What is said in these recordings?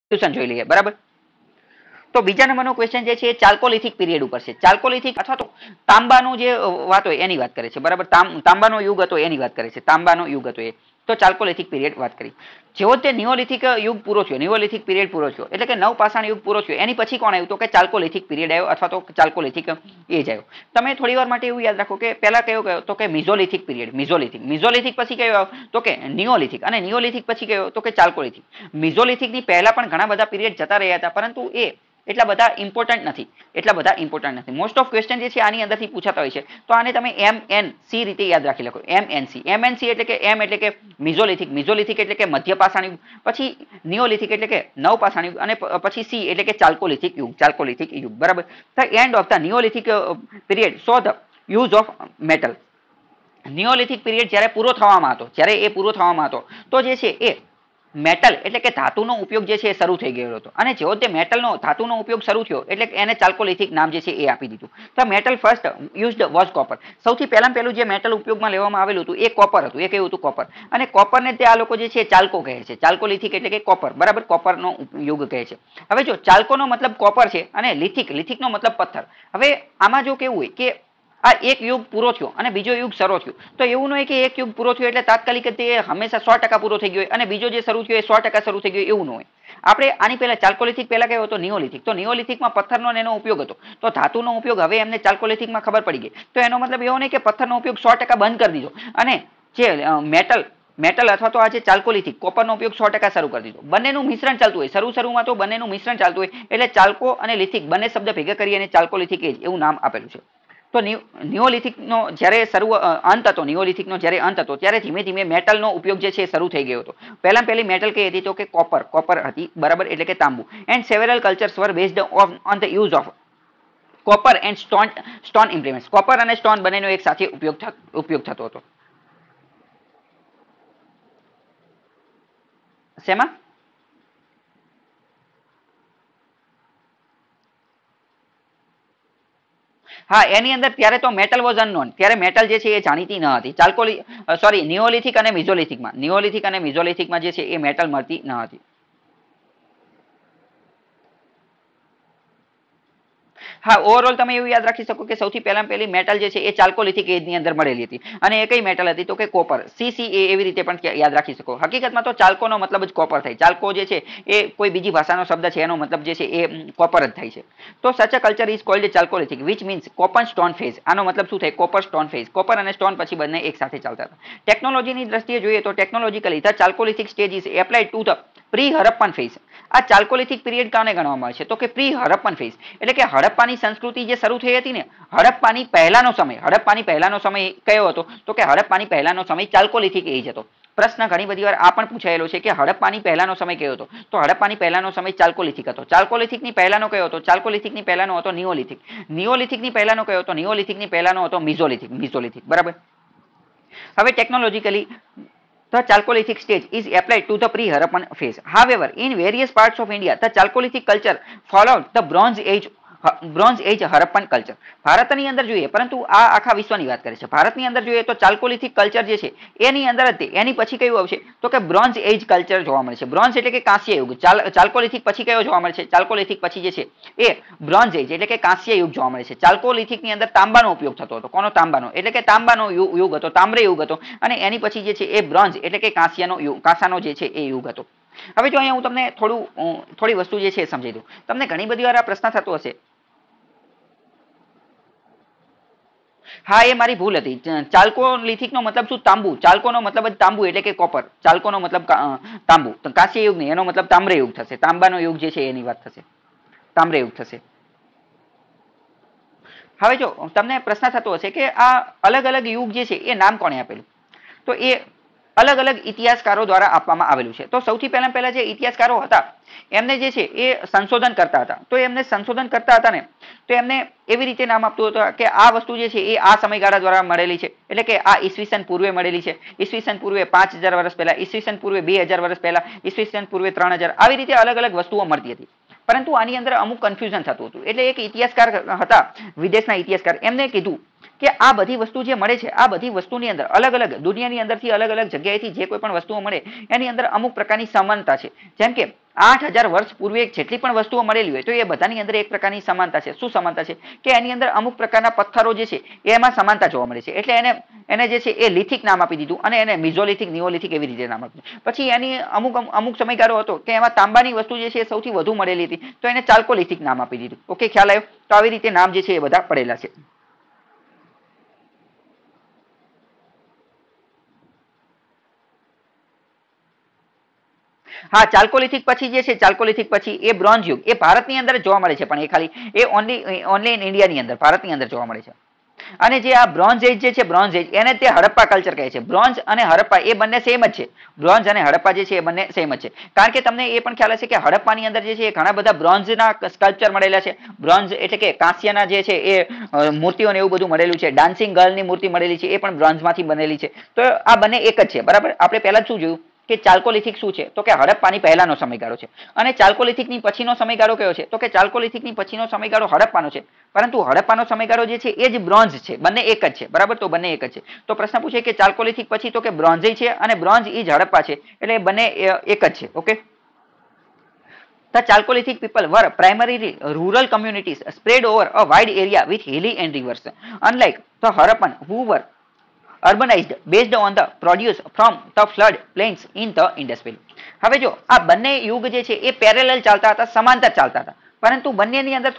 Solution જોઈ લઈએ, બરાબર. તો બીજા નંબરનો ક્વેશ્ચન જે છે એ ચાલ્કોલિથિક પીરિયડ ઉપર છે. ચાલ્કોલિથિક અથવા તો તાંબાનો જે વાત હોય એની વાત કરે છે, બરાબર. તાંબાનો યુગ હતો એની વાત કરે છે, તાંબાનો યુગ હતો એ. તો ચાલ્કોલિથિક પીરિયડ વાત કરી. જેવો તે નિયોલિથિક યુગ પૂરો થયો, નિયોલિથિક પીરિયડ પૂરો થયો, એટલે કે નવપાષાણ યુગ પૂરો થયો, એની પછી કોણ આવ્યું? તો કે ચાલ્કોલિથિક પીરિયડ આવ્યો અથવા તો ચાલ્કોલિથિક એજ આવ્યો. તમે થોડી વાર માટે એવું યાદ રાખો કે પહેલા કયો કયો? તો કે મિઝોલિથિક પીરિયડ, મિઝોલિથિક. મિઝોલિથિક પછી કયો આવ્યો? તો કે નિયોલિથિક. અને નિયોલિથિક પછી કયો? તો કે ચાલ્કોલિથિક. મિઝોલિથિક ની પહેલા પણ ઘણા બધા પીરિયડ જતા રહ્યા હતા, પરંતુ એ એટલા બધા ઇમ્પોર્ટન્ટ નથી, એટલા બધા ઇમ્પોર્ટન્ટ નથી. મોસ્ટ ઓફ ક્વેશ્ચન જે છે આની અંદરથી પૂછાતા હોય છે, તો આને તમે MNC રીતે યાદ રાખી લખો. MNC. MNC એટલે કે એમ એટલે કે મિઝોલિથિક, મિઝોલિથિક એટલે કે મધ્યપાષાણ યુગ, પછી નિયોલિથિક એટલે કે નવપાષાણ યુગ, અને પછી C એટલે કે ચાલ્કોલિથિક યુગ, ચાલ્કોલિથિક યુગ, બરાબર. The end of the Neolithic period so the use of metal. Neolithic period જ્યારે પૂરો થવામાં હતો, જ્યારે એ પૂરો થવામાં હતો, તો જે છે એ મેટલ એટલે કે ધાતુનો ઉપયોગ જે છે એ શરૂ થઈ ગયો હતો. અને જેવો તે મેટલનો ધાતુનો ઉપયોગ શરૂ થયો એટલે એને ચાલ્કોલિથિક નામ જે છે એ આપી દીધું. તો metal first used was copper. સૌથી પહેલું જે મેટલ ઉપયોગમાં લેવામાં આવેલું હતું એ કોપર હતું. એ કેવું હતું? કોપર. અને કોપરને તે આ લોકો જે છે ચાલ્કો કહે છે, ચાલ્કોલિથિક એટલે કે કોપર, બરાબર. કોપરનો યુગ કહે છે. હવે જો ચાલ્કોનો મતલબ કોપર છે અને લિથિકનો મતલબ પથ્થર. હવે આમાં જો કેવું હોય કે આ એક યુગ પૂરો થયો અને બીજો યુગ શરૂ થયો, તો એવું નહીં કે એક યુગ પૂરો થયો એટલે તાત્કાલિક તે હંમેશા 100% પૂરો થઈ ગયો અને બીજો જે શરૂ થયો એ 100% શરૂ થઈ ગયો, એવું ન હોય. આપણે આની પહેલા ચાલ્કોલિથિક પહેલા કયો હતો? નિયોલિથિક. તો નિયોલિથિકમાં પથ્થરનો એનો ઉપયોગ હતો, તો ધાતુનો ઉપયોગ હવે એમને ચાલ્કોલિથિકમાં ખબર પડી ગઈ. તો એનો મતલબ એવો નહીં કે પથ્થરનો ઉપયોગ 100% બંધ કરી દીધો અને જે મેટલ અથવા તો આ જે ચાલ્કોલિથિક કોપરનો ઉપયોગ 100% શરૂ કરી દીધો. બંનેનું મિશ્રણ ચાલતું હોય, શરૂમાં તો બંનેનું મિશ્રણ ચાલતું હોય, એટલે ચાલ્કો અને લિથિક બંને શબ્દ ભેગા કરી અને ચાલ્કોલિથિક એજ એવું નામ આપેલું છે. તો નિયોલિથિકનો જ્યારે અંત હતો, નિયોલિથિકનો જ્યારે અંત હતો ત્યારે ધીમે ધીમે મેટલનો ઉપયોગ જે છે શરૂ થઈ ગયો હતો. પહેલી મેટલ કઈ હતી? તો કે કોપર હતી, બરાબર, એટલે કે તાંબુ. And several cultures were based on the use of copper and stone implements. Copper અને સ્ટોન બંનેનો એક સાથે ઉપયોગ થતો હતો. શેમાં? હા, એની અંદર ત્યારે તો મેટલ વોઝ અનનોન. ત્યારે મેટલ જે છે એ જાણીતી ન હતી. નિયોલિથિક અને મિઝોલિથિકમાં જે છે એ મેટલ મળતી ન હતી. હા, ઓવરઓલ તમે એવું યાદ રાખી શકો કે સૌથી પહેલી મેટલ જે છે એ ચાલ્કોલિથિક એજની અંદર મળેલી હતી. અને એ કઈ મેટલ હતી? તો કે કોપર. CCA એવી રીતે પણ યાદ રાખી શકો. હકીકતમાં તો ચાલ્કોનો મતલબ જ કોપર થાય. ચાલ્કો જે છે એ કોઈ બીજી ભાષાનો શબ્દ છે, એનો મતલબ જે છે એ કોપર જ થાય છે. તો such a culture is called Chalcolithic which means copper stone phase. આનો મતલબ શું થાય? Copper stone phase. કોપર અને સ્ટોન પછી બંને એક સાથે ચાલતા હતા. ટેકનોલોજીની દ્રષ્ટિએ જોઈએ તો technologically the Chalcolithic stage is applied to the pre Harappan phase. આ ચાલ્કોલિથિક પીરિયડ કાને ગણવામાં આવે છે? તો કે પ્રી હરપ્પન ફેઝ, એટલે કે હડપ્પાની સંસ્કૃતિ જે શરૂ થઈ હતી ને, હડપ્પાની પહેલાનો સમય કયો હતો? તો કે હડપ્પાની પહેલાનો સમય ચાલ્કોલિથિક એજ હતો. પ્રશ્ન ઘણી બધી વાર આ પણ પૂછાયેલો છે કે હડપ્પાની પહેલાનો સમય કયો હતો? તો હડપ્પાની પહેલાનો સમય ચાલ્કોલિથિક હતો. ચાલ્કોલિથિકની પહેલાનો કયો હતો? ચાલ્કોલિથિકની પહેલાનો હતો નિયોલિથિક. નિયોલિથિકની પહેલાનો કયો હતો? નિયોલિથિકની પહેલાનો હતો મિઝોલિથિક, બરાબર. હવે technologically the Chalcolithic stage is applied to the pre-Harappan phase. However, in various parts of India, the Chalcolithic culture followed the Bronze Age Harappan culture. ભારતની અંદર જોઈએ, પરંતુ આ આખા વિશ્વની વાત કરે છે. ભારતની અંદર જોઈએ તો ચાલ્કોલિથિક કલ્ચર જે છે એની અંદર જ એની પછી કયું આવશે? તો કે બ્રોન્ઝ એજ કલ્ચર જોવા મળે છે. બ્રોન્ઝ એટલે કે કાંસ્ય યુગ. ચાલ્કોલિથિક પછી કયો જોવા મળે છે? ચાલ્કોલિથિક પછી જે છે એ બ્રોન્ઝ એજ એટલે કે કાંસ્ય યુગ જોવા મળે છે. ચાલ્કોલિથિક ની અંદર તાંબાનો ઉપયોગ થતો હતો. કોનો? તાંબાનો. એટલે કે તાંબાનો યુગ હતો, તામ્ર યુગ હતો. અને એની પછી જે છે એ બ્રોન્ઝ એટલે કે કાંસાનો જે છે એ યુગ હતો. હવે જો અહીંયા હું તમને થોડી વસ્તુ જે છે એ સમજાવી દઉં. તમને ઘણી બધી વાર આ પ્રશ્ન થતો હશે. હા, એ મારી ભૂલ હતી. ચાલ્કોલિથિક નો મતલબ શું? તાંબુ. ચાલ્કોનો મતલબ જ તાંબુ એટલે કે કોપર. ચાલ્કોનો મતલબ તાંબુ. કાંસ્ય યુગ નહીં, એનો મતલબ તામ્ર યુગ થશે. તાંબાનો યુગ જે છે એની વાત થશે, તામ્ર યુગ થશે. હવે જો તમને પ્રશ્ન થતો હશે કે આ અલગ અલગ યુગ જે છે એ નામ કોણે આપેલું? તો એ અલગ અલગ ઇતિહાસકારો દ્વારા આપવામાં આવેલું છે. તો સૌથી પહેલા જે ઇતિહાસકારો હતા એમને જે છે એ સંશોધન કરતા હતા. તો એમને સંશોધન કરતા હતા ને, તો એમને એવી રીતે નામ આપતું હતું કે આ વસ્તુ જે છે એ આ સમયગાળા દ્વારા મળેલી છે. એટલે કે આ ઈસવીસન પૂર્વે મળેલી છે, ઈસવીસન પૂર્વે 5000 વર્ષ પહેલા, ઈસવીસન પૂર્વે 2000 વર્ષ પહેલા, ઈસવીસન પૂર્વે 3000, આવી રીતે અલગ અલગ વસ્તુઓ મળતી હતી. પરંતુ આની અંદર અમુક કન્ફ્યુઝન થતું હતું. એટલે એક ઇતિહાસકાર હતા, વિદેશના ઇતિહાસકાર, એમને કીધું કે આ બધી વસ્તુ જે મળે છે આ બધી વસ્તુની અંદર અલગ અલગ દુનિયાની અંદરથી અલગ અલગ જગ્યાએથી જે કોઈ પણ વસ્તુઓ મળે એની અંદર અમુક પ્રકારની સમાનતા છે. જેમ કે 8000 વર્ષ પૂર્વે જેટલી પણ વસ્તુઓ મળેલી હોય તો એ બધાની અંદર એક પ્રકારની સમાનતા છે. શું સમાનતા છે? કે એની અંદર અમુક પ્રકારના પથ્થરો જે છે એમાં સમાનતા જોવા મળે છે. એટલે એને જે છે એ લિથિક નામ આપી દીધું અને એને મિઝોલિથિક, નિયોલિથિક એવી રીતે નામ આપ્યું. પછી એની અમુક સમયગાળો હતો કે એમાં તાંબાની વસ્તુ જે છે એ સૌથી વધુ મળેલી હતી તો એને ચાલ્કોલિથિક નામ આપી દીધું. ઓકે, ખ્યાલ આવ્યો? તો આવી રીતે નામ જે છે એ બધા પડેલા છે. હા, ચાલ્કોલિથિક પછી જે છે ચાલ્કોલિથિક પછી એ બ્રોન્ઝ યુગ એ ભારતની અંદર જોવા મળે છે, પણ એ ખાલી એ ઓનલી ઇન ઇન્ડિયાની અંદર ભારતની અંદર જોવા મળે છે. અને જે આ બ્રોન્ઝ એજ જે છે બ્રોન્ઝ એજ એને તે હડપ્પા કલ્ચર કહે છે. બ્રોન્ઝ અને હડપ્પા એ બંને સેમ જ છે. બ્રોન્ઝ અને હડપ્પા જે છે એ બંને સેમ જ છે. કારણ કે તમને એ પણ ખ્યાલ હશે કે હડપ્પાની અંદર જે છે ઘણા બધા બ્રોન્ઝના સ્કલ્પચર મળેલા છે. બ્રોન્ઝ એટલે કે કાંસ્યના જે છે એ મૂર્તિઓને એવું બધું મળેલું છે. ડાન્સિંગ ગર્લની મૂર્તિ મળેલી છે એ પણ બ્રોન્ઝમાંથી બનેલી છે. તો આ બંને એક જ છે, બરાબર. આપણે પહેલા જ શું જોયું કે ચાલ્કોલિથિક શું છે? તો કે હડપ્પાની પહેલાનો સમયગાળો છે. અને ચાલ્કોલિથિકની પછીનો સમયગાળો કયો છે? તો કે ચાલ્કોલિથિકની પછીનો સમયગાળો હડપ્પાનો છે. પરંતુ હડપ્પાનો સમયગાળો જે છે એ જ બ્રોન્ઝ છે. બંને એક જ છે, બરાબર. તો બંને એક જ છે. તો પ્રશ્ન પૂછે કે ચાલ્કોલિથિક પછી તો કે બ્રોન્ઝ છે અને બ્રોન્ઝ ઈ જ હડપ્પા છે, એટલે બંને એક જ છે. Okay. The Chalcolithic people were primarily rural communities spread over a wide area with hilly and rivers, unlike the Harappan who were urbanized based on the produce from the flood plains in the Indus Valley. હવે જો આ બંને યુગ જે છે એ parallel ચાલતા હતા, સમાંતર ચાલતા હતા, પરંતુ બંનેની અંદર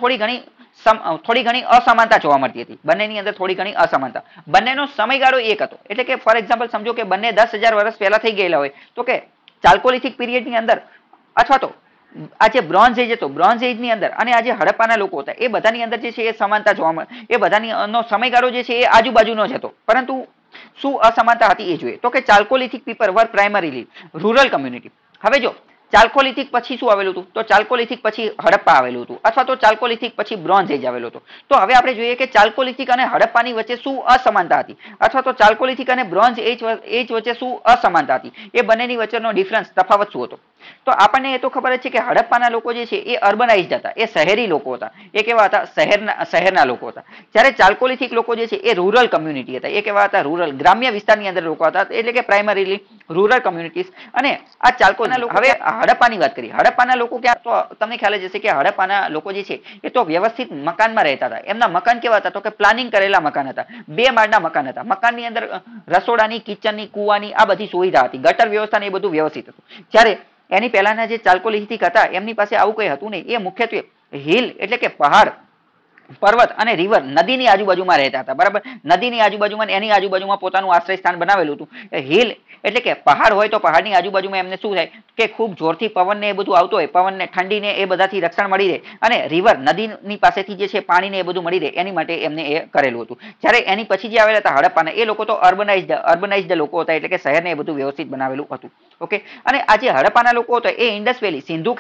થોડી ઘણી અસમાનતા જોવા મળતી હતી. બંનેની અંદર થોડી ઘણી અસમાનતા. બંનેનો સમયગાળો એક હતો. એટલે કે ફોર એક્ઝામ્પલ સમજો કે બંને 10,000 વર્ષ પહેલા થઈ ગયેલા હોય તો કે ચાલ્કોલિથિક પીરિયડની અંદર અથવા તો આ જે બ્રોન્ઝ એજ હતો, બ્રોન્ઝ એજની અંદર અને આ જે હડપ્પાના લોકો હતા એ બધાની અંદર જે છે એ સમાનતા જોવા મળે. એ બધાનો સમયગાળો જે છે એ આજુબાજુનો જ હતો, પરંતુ શું અસમાનતા હતી એ જોઈએ. તો કે Chalcolithic people were primarily rural community. હવે જો ચાલ્કોલિથિક પછી શું આવેલું હતું? તો ચાલ્કોલિથિક પછી હડપ્પા આવેલું હતું, અથવા તો ચાલ્કોલિથિક પછી બ્રોન્ઝ એજ આવેલું હતું. તો હવે આપણે જોઈએ કે ચાલ્કોલિથિક અને હડપ્પાની વચ્ચે શું અસમાનતા હતી, અથવા તો ચાલ્કોલિથિક અને બ્રોન્ઝ એજ વચ્ચે શું અસમાનતા હતી, એ બંનેની વચ્ચેનો ડિફરન્સ, તફાવત શું હતો. તો આપણને એ તો ખબર જ છે કે હડપ્પાના લોકો જે છે એ અર્બનાઇઝડ હતા, એ શહેરી લોકો હતા. એ કેવા હતા? શહેરના લોકો હતા. જ્યારે ચાલ્કોલિથિક લોકો જે છે એ રૂરલ કમ્યુનિટી હતા. એ કેવા હતા? રૂરલ, ગ્રામ્ય વિસ્તારની અંદર લોકો હતા, એટલે કે પ્રાઇમરીલી રૂરલ કમ્યુનિટીઝ. અને આ ચાલ્કોના લોકો, હવે હડપ્પાની વાત કરીએ. હડપ્પાના લોકો ક્યાં? તો તમને ખ્યાલ જ હશે કે હડપ્પાના લોકો જે છે એ તો વ્યવસ્થિત મકાનમાં રહેતા હતા. એમના મકાન કેવા હતા? તો કે પ્લાનિંગ કરેલા મકાન હતા. 2 માળના મકાન હતા. મકાનની અંદર રસોડાની, કિચનની, કુવાની આ બધી સુવિધા હતી. ગટર વ્યવસ્થા ને એ બધું વ્યવસ્થિત હતું. જ્યારે એની પહેલાના જે ચાલ્કોલિથિક હતા એમની પાસે આવું કઈ હતું નહીં. એ મુખ્યત્વે હિલ એટલે કે પહાડ, પર્વત અને રિવર, નદીની આજુબાજુમાં રહેતા હતા, બરાબર. નદીની આજુબાજુમાં એની આજુબાજુમાં પોતાનું આશ્રય સ્થાન બનાવેલું હતું. હિલ એટલે કે પહાડ હોય તો પહાડની આજુબાજુમાં એમને શું થાય કે ખૂબ જોરથી પવનને એ બધું આવતો હોય, પવનને, ઠંડીને એ બધાથી રક્ષણ મળી રહે. અને રિવર, નદીની પાસેથી જે છે પાણીને એ બધું મળી રહે એની માટે એમને એ કરેલું હતું. જ્યારે એની પછી જે આવેલા હતા હડપ્પાના, એ લોકો તો અર્બનાઇઝડ લોકો હતા, એટલે કે શહેરને એ બધું વ્યવસ્થિત બનાવેલું હતું. ઓકે. અને આ જે હડપ્પાના લોકો હતા એ ઇન્ડસ વેલી, સિંધુ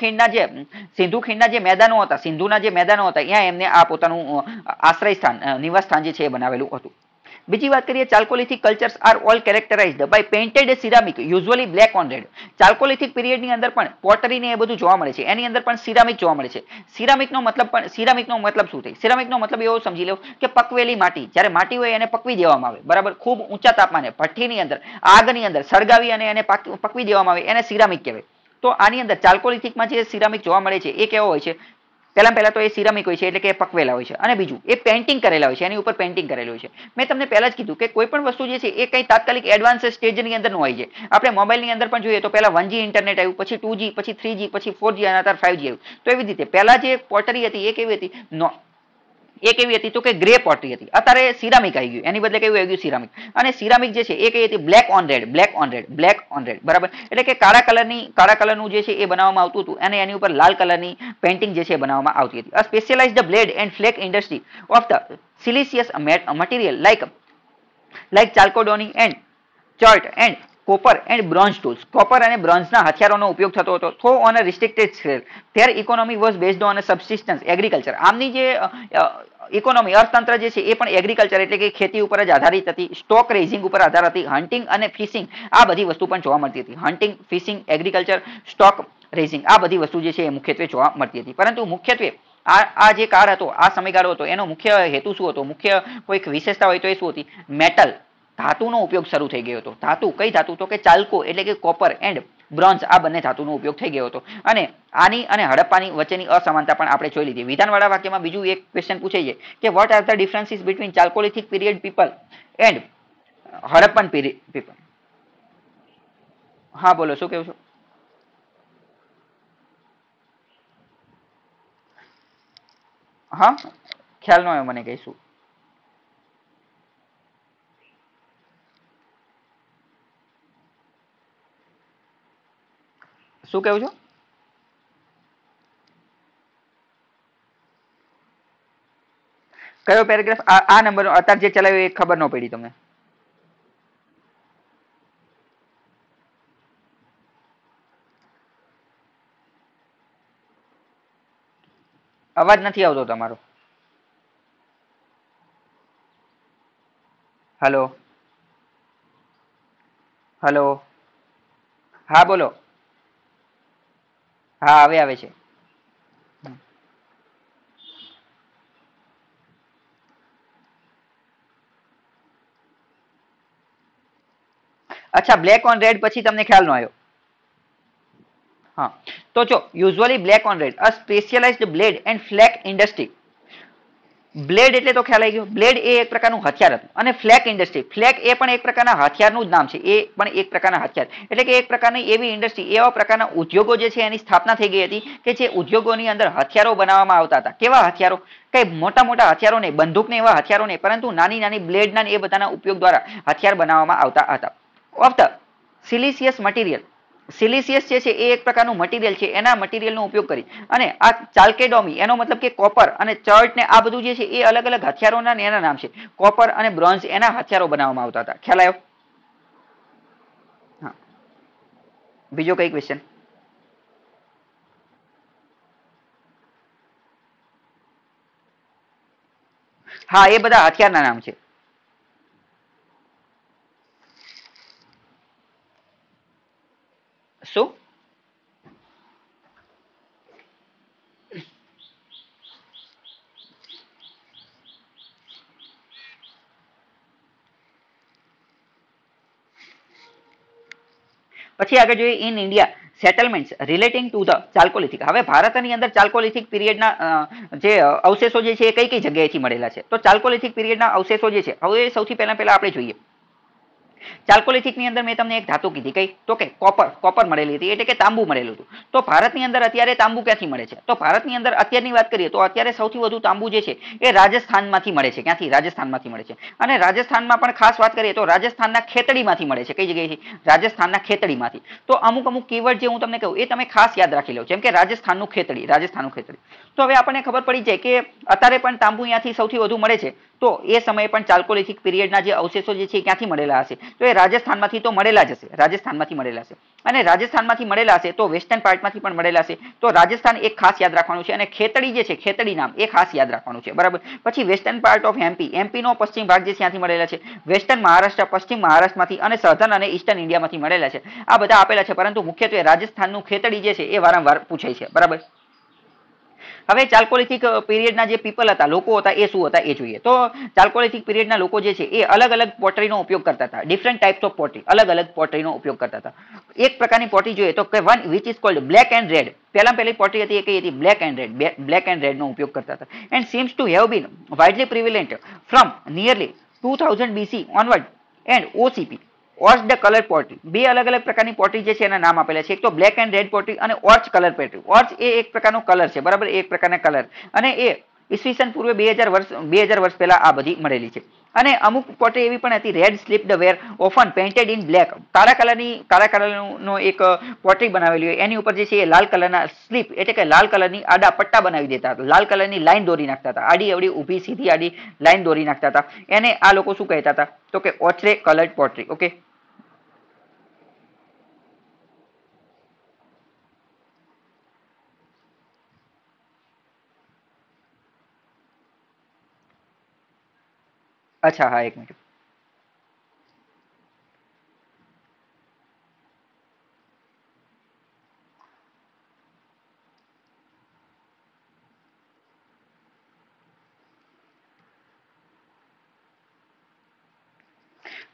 ખીણના જે મેદાનો હતા, સિંધુના જે મેદાનો હતા, ત્યાં એમને આ પોતાનું આશ્રય સ્થાન, નિવાસ સ્થાન જે છે એ બનાવેલું હતું. બીજી વાત કરીએ, chalcolithic cultures are all characterized by painted ceramic, usually black on red. Chalcolithic પીરિયડની અંદર પણ પોટરીને એ બધું જોવા મળે છે. એની અંદર પણ સિરામિક જોવા મળે છે. સિરામિકનો મતલબ શું થાય? સિરામિકનો મતલબ એવો સમજી લો કે પકવેલી માટી, જ્યારે માટી હોય એને પકવી દેવામાં આવે, બરાબર. ખૂબ ઊંચા તાપમાને ભઠ્ઠીની અંદર, આગની અંદર સળગાવી અને એને પકવી દેવામાં આવે, એને સિરામિક કહેવાય. તો આની અંદર ચાલ્કોલિથિકમાં જે સિરામિક જોવા મળે છે એ કેવો હોય છે? પહેલા તો એ સિરામિક હોય છે, એટલે કે પકવેલા હોય છે. અને બીજું એ પેઇન્ટિંગ કરેલા હોય છે, એની ઉપર પેઇન્ટિંગ કરેલું હોય છે. મેં તમને પહેલા જ કીધું કે કોઈ પણ વસ્તુ જે છે એ કઈ તાત્કાલિક એડવાન્સ સ્ટેજની અંદર ન હોય છે. આપણે મોબાઈલની અંદર પણ જોઈએ તો પહેલા 1G ઇન્ટરનેટ આવ્યું, પછી 2G, પછી 3G, પછી 4G અને અત્યારે 5G આવ્યું. તો એવી રીતે પહેલા જે પોટરી હતી એ કેવી હતી? તો કે ગ્રે પોટરી હતી. અત્યારે સિરામિક આવી ગયું, એની બદલે કેવું આવી ગયું? સિરામિક. અને સિરામિક જે છે એ કઈ હતી? બ્લેક ઓન રેડ, બરાબર. એટલે કે કાળા કલરનું જે છે એ બનાવવામાં આવતું હતું અને એની ઉપર લાલ કલરની પેઇન્ટિંગ જે છે એ બનાવવામાં આવતી હતી. A specialized blade and flake industry of the siliceous material like chalcedony and chert and copper and bronze tools. Copper અને બ્રોન્ઝના હથિયારોનો ઉપયોગ થતો હતો. Though on a restricted scale. Their economy was based on a subsistence agriculture. આમની જે economy, અર્થતંત્ર જે છે એ પણ એગ્રીકલ્ચર એટલે કે ખેતી ઉપર જ આધારિત હતી. સ્ટોક રેઝિંગ ઉપર આધાર હતી. હન્ટિંગ અને ફિશિંગ આ બધી વસ્તુ પણ જોવા મળતી હતી. Hunting, fishing, agriculture, stock raising આ બધી વસ્તુ જે છે એ મુખ્યત્વે જોવા મળતી હતી. પરંતુ મુખ્યત્વે આ જે કાળ હતો, આ સમયગાળો હતો, એનો મુખ્ય હેતુ શું હતો, મુખ્ય કોઈક વિશેષતા હોય તો એ શું હતી? મેટલ, ધાતુનો ઉપયોગ શરૂ થઈ ગયો હતો. ધાતુ, કઈ ધાતુ? તો કે ચાલ્કો એટલે કે કોપર એન્ડ બ્રોન્ઝ, આ બંને ધાતુનો ઉપયોગ થઈ ગયો હતો. અને આની અને હડપ્પાની વચ્ચેની અસમાનતા પણ આપણે જોઈ લીધી. વિધાનવાળા વાક્યમાં બીજું એક ક્વેશ્ચન પૂછાય છે કે what are the differences between chalcolithic period people and Harappan people? હા બોલો, શું કેવું છો? હા, ખ્યાલ ન આવ્યો મને, કહીશું. શું કેવું છો? કયો પેરેગ્રાફ? આ નંબર અત્યારે જે ચલાવ્યો એ ખબર ન પડી તમને? અવાજ નથી આવતો તમારો. Hello, hello. હા બોલો. હા, હવે આવે છે. અચ્છા, બ્લેક ઓન રેડ પછી તમને ખ્યાલ ન આવ્યો? હા, તો જો usually black on red a specialized blade and flake industry. Blade એટલે તો ખ્યાલ આવી ગયો. બ્લેડ એ એક પ્રકારનું હથિયાર હતું. અને ફ્લેક ઇન્ડસ્ટ્રી, ફ્લેક એ પણ એક પ્રકારના હથિયારનું જ નામ છે. એ પણ એક પ્રકારના હથિયાર એટલે કે એક પ્રકારની એવી ઇન્ડસ્ટ્રી, એવા પ્રકારના ઉદ્યોગો જે છે એની સ્થાપના થઈ ગઈ હતી કે જે ઉદ્યોગોની અંદર હથિયારો બનાવવામાં આવતા હતા. કેવા હથિયારો? કઈ મોટા મોટા હથિયારો નહીં, બંદૂક ને એવા હથિયારો નહીં, પરંતુ નાની નાની બ્લેડના એ બધાના ઉપયોગ દ્વારા હથિયાર બનાવવામાં આવતા હતા. Of the siliceous material, siliceous જે છે એ એક પ્રકારનું મટીરિયલ છે, એના મટીરિયલનો ઉપયોગ કરી અને આ ચાલ્કેડોમી, એનો મતલબ કે કોપર અને ચર્ટ ને આ બધું જે છે એ અલગ અલગ હથિયારોના એના નામ છે. કોપર અને બ્રોન્ઝ, એના હથિયારો બનાવવામાં આવતા હતા. ખ્યાલ આવ્યો? હા, બીજો કઈ ક્વેશ્ચન? હા, એ બધા હથિયારના નામ છે. શું? પછી આગળ જોઈએ in India settlement relating to the chalcolithic. હવે ભારતની અંદર ચાલ્કોલિથિક પીરિયડના જે અવશેષો જે છે એ કઈ કઈ જગ્યાએથી મળેલા છે? તો ચાલ્કોલિથિક પીરિયડના અવશેષો જે છે, હવે સૌથી પહેલા આપણે જોઈએ ચાલ્કોલિથિક ની અંદર મેં તમને એક ધાતુ કીધી, કઈ? તો કે કોપર. કોપર મળેલી હતી, એટલે કે તાંબુ મળેલું હતું. તો ભારતની અંદર અત્યારે તાંબુ ક્યાંથી મળે છે? તો ભારતની અંદર અત્યારની વાત કરીએ તો અત્યારે સૌથી વધુ તાંબુ જે છે એ રાજસ્થાનમાંથી મળે છે. ક્યાંથી? રાજસ્થાનમાંથી મળે છે. અને રાજસ્થાનમાં પણ ખાસ વાત કરીએ તો રાજસ્થાનના ખેતડીમાંથી મળે છે. કઈ જગ્યાએથી? રાજસ્થાનના ખેતડીમાંથી. તો અમુક અમુક કીવર્ડ જે હું તમને કહું એ તમે ખાસ યાદ રાખી લો. જેમ કે રાજસ્થાનનું ખેતડી, રાજસ્થાનનું ખેતડી. તો હવે આપણને ખબર પડી જાય કે અત્યારે પણ તાંબુ ત્યાંથી સૌથી વધુ મળે છે. તો એ સમયે પણ ચાલ્કોલિથિક પીરિયડના જે અવશેષો જે છે એ ક્યાંથી મળેલા હશે? તો એ રાજસ્થાનમાંથી તો મળેલા જ હશે. રાજસ્થાનમાંથી મળેલા હશે. અને રાજસ્થાનમાંથી મળેલા હશે તો વેસ્ટર્ન પાર્ટમાંથી પણ મળેલા હશે. તો રાજસ્થાન એક ખાસ યાદ રાખવાનું છે. અને ખેતડી જે છે, ખેતડી નામ એ ખાસ યાદ રાખવાનું છે. બરાબર. પછી western part of MP, MP નો પશ્ચિમ ભાગ જે ત્યાંથી મળેલા છે. વેસ્ટર્ન મહારાષ્ટ્ર, પશ્ચિમ મહારાષ્ટ્રમાંથી અને સધર્ન અને ઈસ્ટર્ન ઇન્ડિયામાંથી મળેલા છે. આ બધા આપેલા છે, પરંતુ મુખ્યત્વે રાજસ્થાનનું ખેતડી જે છે એ વારંવાર પૂછાય છે. બરાબર. હવે ચાલ્કોલિથિક પીરિયડના જે પીપલ હતા, લોકો હતા, એ શું હતા એ જોઈએ. તો ચાલ્કોલિથિક પીરિયડના લોકો જે છે એ અલગ અલગ પોટરીનો ઉપયોગ કરતા હતા. ડિફરન્ટ ટાઈપ્સ ઓફ પોટરી, અલગ અલગ પોટરીનો ઉપયોગ કરતા હતા. એક પ્રકારની પોટરી જોઈએ તો કે one which is called black and red. પહેલી પોટરી હતી એ કઈ હતી? Black and red. Black and red નો ઉપયોગ કરતા હતા. And seems to have been widely prevalent from nearly 2000 BC onward and OCP. ઓર્ચ ધ કલર પોટરી. બે અલગ અલગ પ્રકારની પોટરી જે છે એના નામ આપેલા છે. એક તો બ્લેક એન્ડ રેડ પોટરી અને ઓર્ચ કલર પોટરી. ઓર્ચ એ એક પ્રકારનો કલર છે. બરાબર. એ એક પ્રકારના કલર. અને એ ઈસવીસન પૂર્વે 2000 વર્ષ પહેલા આ બધી મળેલી છે. અને અમુક પોટરી એવી પણ હતી, red slip the ware often painted in black. કાળા કલરનો એક પોટરી બનાવેલી હોય, એની ઉપર જે છે એ લાલ કલરના સ્લીપ એટલે કે લાલ કલરની આડા પટ્ટા બનાવી દેતા હતા. લાલ કલરની લાઈન દોરી નાખતા હતા. આડી અવડી ઊભી સીધી આડી લાઈન દોરી નાખતા હતા. એને આ લોકો શું કહેતા હતા? તો કે ઓચરે કલર્ડ પોટરી. ઓકે. અચ્છા, હા, એક મિનિટ.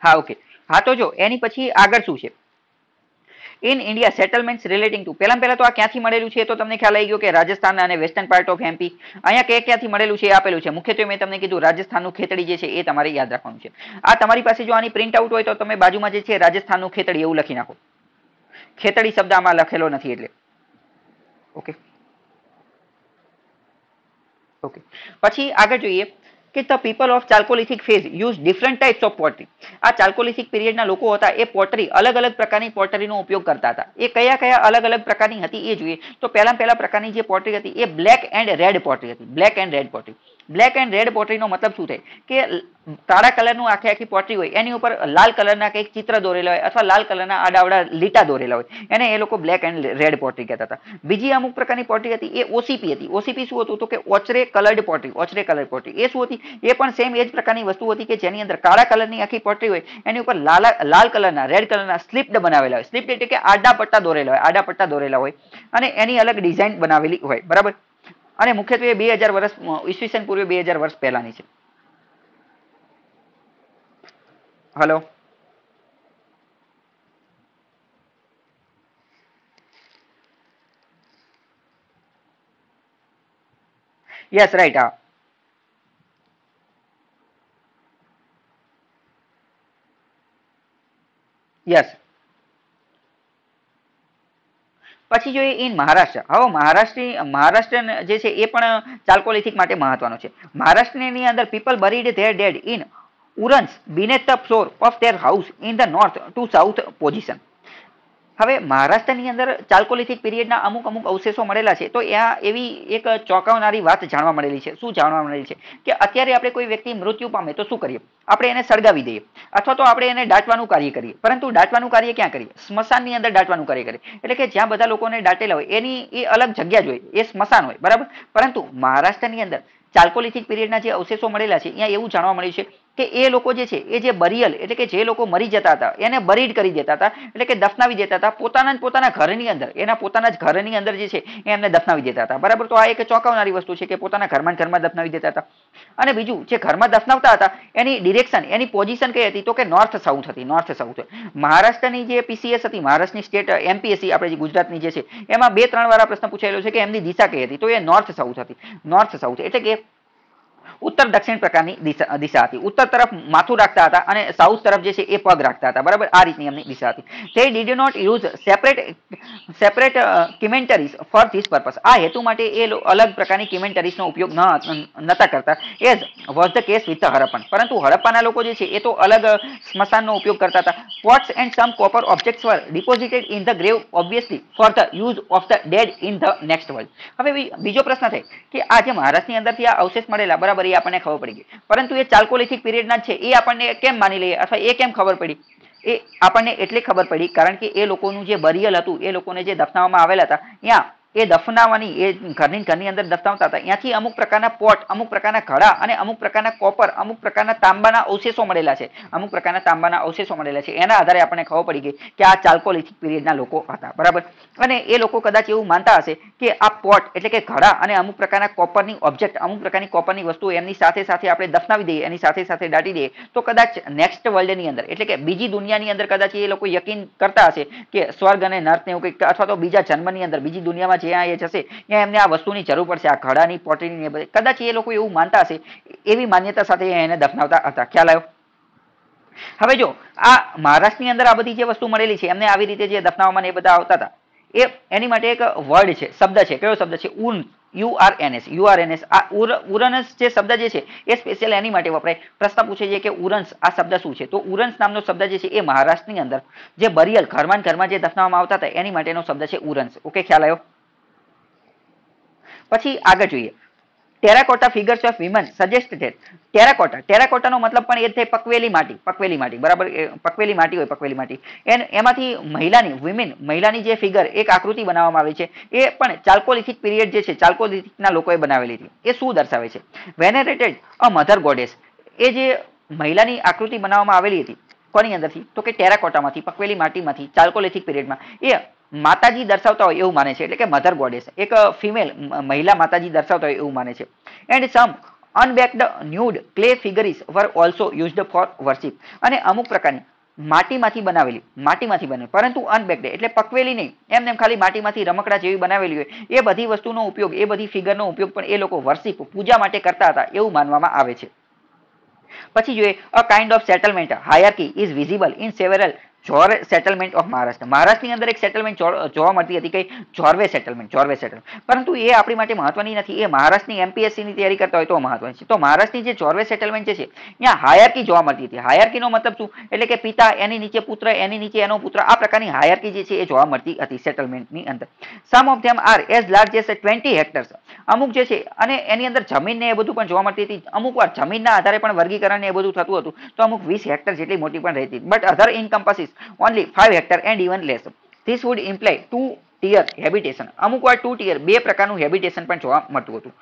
હા ઓકે. હા તો જો એની પછી આગળ શું છે, in India settlement relating to, પહેલા તો આ ક્યાંથી મળેલું છે તો તમને ખ્યાલ આવી ગયો કે રાજસ્થાન અને વેસ્ટર્ન પાર્ટ ઓફ એમપી. અહીંયા ક્યાંથી મળેલું છે એ આપેલું છે. મુખ્યત્વે મેં તમને કીધું રાજસ્થાનનું ખેતડી જે છે એ તમારે યાદ રાખવાનું છે. આ તમારી પાસે જો આની પ્રિન્ટ આઉટ હોય તો તમે બાજુમાં જે છે રાજસ્થાનનું ખેતડી એવું લખી નાખો. ખેતડી શબ્દ આમાં લખેલો નથી એટલે. Okay okay. પછી આગળ જોઈએ કે the people of chalcolithic phase use different types of pottery. આ ચાલ્કોલિથિક પીરિયડના લોકો હતા એ પોટરી અલગ અલગ પ્રકારની પોટરીનો ઉપયોગ કરતા હતા. એ કયા કયા અલગ અલગ પ્રકારની હતી એ જોઈએ તો પહેલા પ્રકારની જે પોટરી હતી એ બ્લેક એન્ડ રેડ પોટરી હતી. Black and red pottery. Black and red પોટરીનો મતલબ શું થાય કે કાળા કલરનું આખી પોટરી હોય એની ઉપર લાલ કલરના કંઈક ચિત્ર દોરેલા હોય અથવા લાલ કલરના આડાવડા લીટા દોરેલા હોય એને એ લોકો બ્લેક એન્ડ રેડ પોટરી કહેતા હતા. બીજી અમુક પ્રકારની પોટરી હતી એ ઓસીપી હતી. ઓસીપી શું હતું તો કે ochre coloured pottery. Ochre colour pottery એ શું હતી, એ પણ સેમ એ જ પ્રકારની વસ્તુ હતી કે જેની અંદર કાળા કલરની આખી પોટરી હોય એની ઉપર લાલ કલરના રેડ કલરના સ્લિપ્ડ બનાવેલા હોય. સ્લિપ્ડ એટલે કે આડા પટ્ટા દોરેલા હોય, આડા પટ્ટા દોરેલા હોય અને એની અલગ ડિઝાઇન બનાવેલી હોય. બરાબર. અને મુખ્યત્વે 2000 વર્ષ ઈસવીસન પૂર્વે 2000 વર્ષ પહેલાની છે. Hello yes right. હા યસ. પછી જોઈએ ઇન મહારાષ્ટ્ર. હવે મહારાષ્ટ્ર જે છે એ પણ ચાલ્કોલિથિક માટે મહત્વનો છે. મહારાષ્ટ્રની અંદર people buried their dead in urns beneath the floor of their house in the north to south position. હવે મહારાષ્ટ્રની અંદર ચાલ્કોલિથિક પીરિયડના અમુક અવશેષો મળેલા છે તો ત્યાં એવી એક ચોંકાવનારી વાત જાણવા મળેલી છે. શું જાણવા મળેલી છે કે અત્યારે આપણે કોઈ વ્યક્તિ મૃત્યુ પામે તો શું કરીએ, આપણે એને સળગાવી દઈએ અથવા તો આપણે એને દાટવાનું કાર્ય કરીએ. પરંતુ દાટવાનું કાર્ય ક્યાં કરીએ, સ્મશાનની અંદર દાટવાનું કાર્ય કરીએ. એટલે કે જ્યાં બધા લોકોને દાટેલા હોય એની એ અલગ જગ્યા જ હોય, એ સ્મશાન હોય. બરાબર. પરંતુ મહારાષ્ટ્રની અંદર ચાલ્કોલિથિક પીરિયડના જે અવશેષો મળેલા છે અહીંયા એવું જાણવા મળ્યું છે કે એ લોકો જે છે એ જે બરિયલ એટલે કે જે લોકો મરી જતા હતા એને બરીડ કરી દેતા હતા, એટલે કે દફનાવી દેતા હતા પોતાના ઘરની અંદર. એના પોતાના જ ઘરની અંદર જે છે એ એમને દફનાવી દેતા હતા. બરાબર. તો આ એક ચોંકાવનારી વસ્તુ છે કે પોતાના ઘરમાં દફનાવી દેતા હતા. અને બીજું જે ઘરમાં દફનાવતા હતા એની ડિરેક્શન, એની પોઝિશન કઈ હતી તો કે નોર્થ સાઉથ હતી. North south. મહારાષ્ટ્રની જે પીસીએસ હતી, મહારાષ્ટ્રની સ્ટેટ એમપીએસસી આપણે જે ગુજરાતની જે છે એમાં 2-3 વાર આ પ્રશ્ન પૂછાયેલો છે કે એમની દિશા કઈ હતી તો એ નોર્થ સાઉથ હતી. નોર્થ સાઉથ એટલે કે ઉત્તર દક્ષિણ પ્રકારની દિશા હતી. ઉત્તર તરફ માથું રાખતા હતા અને સાઉથ તરફ જે છે એ પગ રાખતા હતા. બરાબર. આ રીતની એમની દિશા હતી. they did not use separate cemeteries for this purpose. આ હેતુ માટે એ અલગ પ્રકારની કિમેન્ટરીઝનો ઉપયોગ નતા કરતા as was the case with Harappan. પરંતુ હડપ્પાના લોકો જે છે એ તો અલગ સ્મશાનનો ઉપયોગ કરતા હતા. Pots and some copper objects were deposited in the grave obviously for the use of the dead in the next world. હવે બીજો પ્રશ્ન થાય કે આ જે મહારાષ્ટ્રની અંદરથી આ અવશેષ મળેલા બરાબર એ આપણને ખબર પડી ગઈ, પરંતુ એ ચાલ્કોલિથિક પીરિયડના છે એ આપણને કેમ માની લઈએ અથવા એ કેમ ખબર પડી? એ આપણને એટલે ખબર પડી કારણ કે એ લોકોનું જે બરિયલ હતું, એ લોકોને જે દફનાવવામાં આવેલા હતા ત્યાં એ દફનાવાની એ ઘરની અંદર દફનાવતા હતા ત્યાંથી અમુક પ્રકારના પોટ, અમુક પ્રકારના ઘડા અને અમુક પ્રકારના કોપર, અમુક પ્રકારના તાંબાના અવશેષો મળેલા છે. અમુક પ્રકારના તાંબાના અવશેષો મળેલા છે. એના આધારે આપણને ખબર પડી ગઈ કે આ ચાલ્કોલિથિક પીરિયડના લોકો હતા. બરાબર. અને એ લોકો કદાચ એવું માનતા હશે કે આ પોટ એટલે કે ઘડા અને અમુક પ્રકારના કોપરની ઓબ્જેક્ટ, અમુક પ્રકારની કોપરની વસ્તુ એમની સાથે સાથે આપણે દફનાવી દઈએ, એની સાથે સાથે દાટી દઈએ તો કદાચ નેક્સ્ટ વર્લ્ડની અંદર એટલે કે બીજી દુનિયાની અંદર કદાચ એ લોકો યકીન કરતા હશે કે સ્વર્ગ અને નર્ક ને એવું કંઈક અથવા તો બીજા જન્મની અંદર બીજી દુનિયામાં જ્યાં એ જશે ત્યાં એમને આ વસ્તુની જરૂર પડશે, આ ઘડાની પોટરીની. કદાચ એ લોકો એવું માનતા હશે, એવી માન્યતા સાથે એને દફનાવતા હતા. ખ્યાલ આવ્યો? હવે જો આ મહારાષ્ટ્રની અંદર આ બધી જે વસ્તુ મળેલી છે એમને આવી રીતે જે દફનાવવામાં એ બધા આવતા હતા એ એની માટે એક વર્ડ છે, શબ્દ છે. કયો શબ્દ છે? URNS. URNS. આ ઉરન્સ જે શબ્દ જે છે એ સ્પેશિયલ એની માટે વપરાય. પ્રશ્ન પૂછે છે કે ઉરન્સ આ શબ્દ શું છે? તો ઉરન્સ નામનો શબ્દ જે છે એ મહારાષ્ટ્રની અંદર જે બરિયલ ઘરમાં જે દફનાવવામાં આવતા હતા એની માટેનો શબ્દ છે ઉરન્સ. ઓકે. ખ્યાલ આવ્યો? પછી આગળ જોઈએ terracotta figures of women suggest that. ટેરાકોટાનો મતલબ પણ એ જ થાય પકવેલી માટી. પકવેલી માટી. બરાબર. પકવેલી માટી હોય, પકવેલી માટી. એમાંથી મહિલાની જે ફિગર એક આકૃતિ બનાવવામાં આવી છે એ પણ ચાલ્કોલિથિક પીરિયડ જે છે ચાલ્કોલિથિકના લોકોએ બનાવેલી હતી. એ શું દર્શાવે છે? વેનેરેટેડ અ મધર ગોડેસ. એ જે મહિલાની આકૃતિ બનાવવામાં આવેલી હતી કોની અંદરથી તો કે ટેરાકોટામાંથી, પકવેલી માટીમાંથી ચાલ્કોલિથિક પીરિયડમાં એ માતાજી દર્શાવતા હોય એવું માને છે. એટલે કે મધર ગોડેસ, એક ફિમેલ મહિલા માતાજી દર્શાવતા હોય એવું માને છે. And some unbaked nude clay figurines were also used for worship. અને અમુક પ્રકારની માટીમાંથી બનેલી પરંતુ અનબેક્ડ એટલે પકવેલી નહીં, એમને ખાલી માટીમાંથી રમકડા જેવી બનાવેલી હોય એ બધી વસ્તુનો ઉપયોગ, એ બધી ફિગરનો ઉપયોગ પણ એ લોકો વર્શિપ પૂજા માટે કરતા હતા એવું માનવામાં આવે છે. પછી જોઈએ a kind of settlement hierarchy is visible in several Jorwe settlement of Maharashtra. મહારાષ્ટ્રની અંદર એક સેટલમેન્ટ જોવા મળતી હતી કઈ જોરવે સેટલમેન્ટ. પરંતુ એ આપણી માટે મહત્વની નથી, એ મહારાષ્ટ્રની એમપીએસસી ની તૈયારી કરતા હોય તો મહત્વની છે. તો મહારાષ્ટ્રની જે જોરવે સેટલમેન્ટ છે ત્યાં હાયરકી જોવા મળતી હતી. હાયરકીનો મતલબ શું? એટલે કે પિતા, એની નીચે પુત્ર, એની નીચે એનો પુત્ર, આ પ્રકારની હાયરકી જે છે એ જોવા મળતી હતી સેટલમેન્ટની અંદર. Some of them are as large as 20 hectares. અમુક જે છે અને એની અંદર જમીન ને એ બધું પણ જોવા મળતી હતી. અમુક વાર જમીનના આધારે પણ વર્ગીકરણ ને એ બધું થતું હતું, તો અમુક 20 હેક્ટર જેટલી મોટી પણ રહેતી. But other encompasses only 5 hectare and even less. This would imply 2-tier habitation. અમુક વાર 2 tier, બે પ્રકારનું હેબિટેશન પણ જોવા મળતું હતું.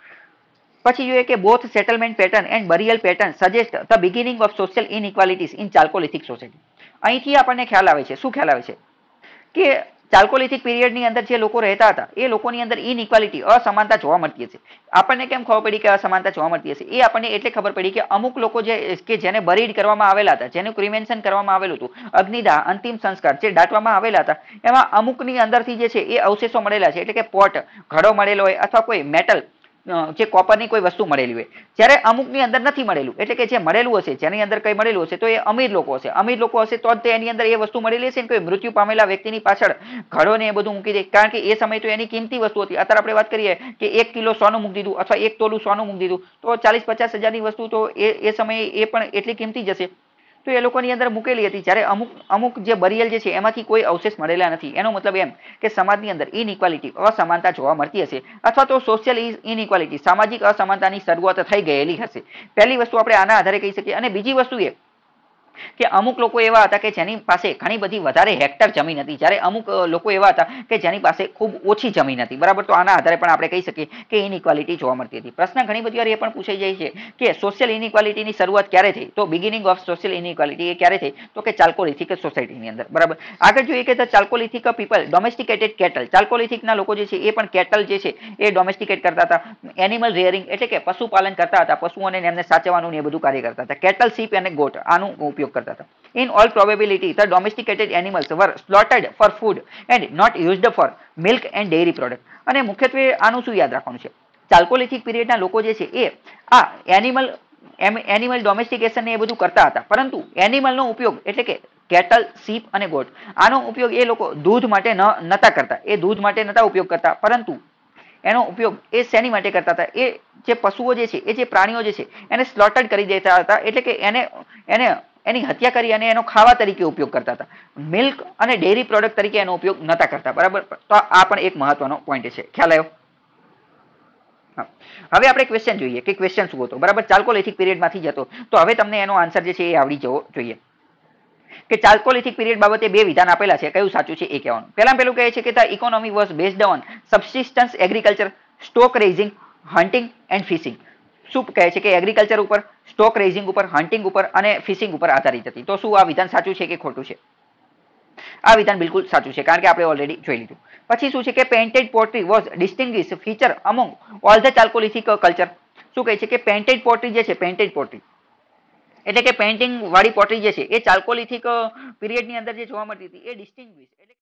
પછી જોઈએ કે both settlement pattern and burial pattern suggest the beginning of social inequalities in chalcolithic society. અહીંથી આપણને ખ્યાલ આવે છે, શું ખ્યાલ આવે છે કે ચાલ્કોલિથિક પીરિયડની અંદર જે લોકો રહેતા હતા એ લોકોની અંદર ઇનઇક્વાલિટી, અસમાનતા જોવા મળતી હશે. આપણને કેમ ખબર પડી કે અસમાનતા જોવા મળતી હશે? એ આપણને એટલે ખબર પડી કે અમુક લોકો જેને બરીડ કરવામાં આવેલા હતા, જેનું ક્રિમેન્શન કરવામાં આવેલું હતું, અગ્નિદાહ, અંતિમ સંસ્કાર જે દાટવામાં આવેલા હતા, એમાં અમુકની અંદરથી જે છે એ અવશેષો મળેલા છે. એટલે કે પોટ, ઘડો મળેલો હોય અથવા કોઈ મેટલ, જે કોપરની કોઈ વસ્તુ મળેલી હોય. જ્યારે અમુકની અંદર નથી મળેલું, એટલે કે જે મળેલું હશે, જેની અંદર કઈ મળેલું હશે તો એ અમીર લોકો હશે. અમીર લોકો હશે તો જ એની અંદર એ વસ્તુ મળેલી હશે ને. કોઈ મૃત્યુ પામેલા વ્યક્તિની પાછળ ઘડો ને એ બધું મૂકી દે, કારણ કે એ સમય તો એની કિંમતી વસ્તુ હતી. અત્યારે આપણે વાત કરીએ કે 1 કિલો સોનું મૂકી દીધું અથવા 1 તોલું સોનું મૂકી દીધું તો 40-50 હજારની વસ્તુ તો એ સમયે એ પણ એટલી કિંમતી જશે. તો એ લોકોની અંદર મૂકેલી હતી. જ્યારે અમુક જે બરિયલ જે છે એમાંથી કોઈ અવશેષ મળેલા નથી. એનો મતલબ એમ કે સમાજની અંદર ઇનઇક્વાલિટી, અસમાનતા જોવા મળતી હશે, અથવા તો સોશિયલ ઇનઇક્વાલિટી, સામાજિક અસમાનતાની શરૂઆત થઈ ગયેલી હશે. પહેલી વસ્તુ આપણે આના આધારે કહી શકીએ. અને બીજી વસ્તુ એ કે અમુક લોકો એવા હતા કે જેની પાસે ઘણી બધી વધારે હેક્ટર જમીન હતી, જ્યારે અમુક લોકો એવા હતા કે જેની પાસે ખૂબ ઓછી જમીન હતી. બરાબર, તો આના આધારે પણ આપણે કહી શકીએ કે ઇનઇક્વાલિટી જોવા મળતી હતી. પ્રશ્ન ઘણી બધી વાર એ પણ પૂછાઈ જાય છે કે સોશિયલ ઇનઇક્વાલિટીની શરૂઆત ક્યારે થઈ? તો બિગિનિંગ ઓફ સોશિયલ ઇનઇક્વાલિટી એ ક્યારે થઈ? તો કે ચાલ્કોલિથિક સોસાયટીની અંદર. બરાબર, આગળ જોઈએ કે the chalcolithic people domesticated cattle. ચાલ્કોલિથિકના લોકો જે છે એ પણ કેટલ જે છે એ ડોમેસ્ટિકેટ કરતા હતા. એનિમલ રેયરિંગ એટલે કે પશુપાલન કરતા હતા, પશુઓને એમને સાચવવાનું ને એ બધું કાર્ય કરતા હતા. કેટલ, શીપ અને ગોટ આનું ઉપયોગ કરતા હતા. In all probability, the domesticated animals were slaughtered for food and not used for milk and dairy product. અને મુખ્યત્વે આનું શું યાદ રાખવાનું છે? ચાલ્કોલિથિક પીરિયડના લોકો જે છે એ આ એનિમલ ડોમેસ્ટિકેશન ને એ બધું કરતા હતા, પરંતુ એનિમલનો ઉપયોગ એટલે કે કેટલ, શીપ અને ગોટ આનો ઉપયોગ એ લોકો દૂધ માટે નતા કરતા. એ દૂધ માટે નતા ઉપયોગ કરતા, પરંતુ એનો ઉપયોગ એ શેની માટે કરતા હતા? એ જે પશુઓ જે છે, એ જે પ્રાણીઓ જે છે એને સ્લોટર્ડ કરી દેતા હતા. એટલે કે એની હત્યા કરી અને એનો ખાવા તરીકે ઉપયોગ કરતા હતા. મિલ્ક અને ડેરી પ્રોડક્ટ તરીકે એનો ઉપયોગ નતા કરતા. બરાબર, તો આ પણ એક મહત્વનો પોઈન્ટ છે. ખ્યાલ આવ્યો? હવે આપણે ક્વેશ્ચન જોઈએ કે ક્વેશ્ચન શું હતો. બરાબર, ચાલ્કોલિથિક પીરિયડમાંથી જ હતો, તો હવે તમને એનો આન્સર જે છે એ આવડી જવો જોઈએ કે ચાલ્કોલિથિક પીરિયડ બાબતે બે વિધાન આપેલા છે, કયું સાચું છે એ કહેવાનું. પહેલું કહે છે કે the economy was based on subsistence agriculture, stock raising, hunting and fishing. શું કહે છે કે એગ્રીકલ્ચર ઉપર, સ્ટોક રેઇઝિંગ ઉપર, હન્ટિંગ ઉપર અને ફિશિંગ ઉપર આધારિત હતી. તો શું આ વિધાન સાચું છે કે ખોટું છે? આ વિધાન બિલકુલ સાચું છે, કારણ કે આપણે ઓલરેડી જોઈ લીધું. પછી શું છે કે painted pottery was distinguished feature among all the chalcolithic culture. શું કહે છે કે પેઇન્ટેડ પોટ્રી જે છે, પેઇન્ટેડ પોટ્રી એટલે કે પેઇન્ટિંગ વાળી પોટ્રી જે છે એ ચાલ્કોલિથિક પીરિયડની અંદર જે જોવા મળતી હતી એ ડિસ્ટિંગ્વિશ એટલે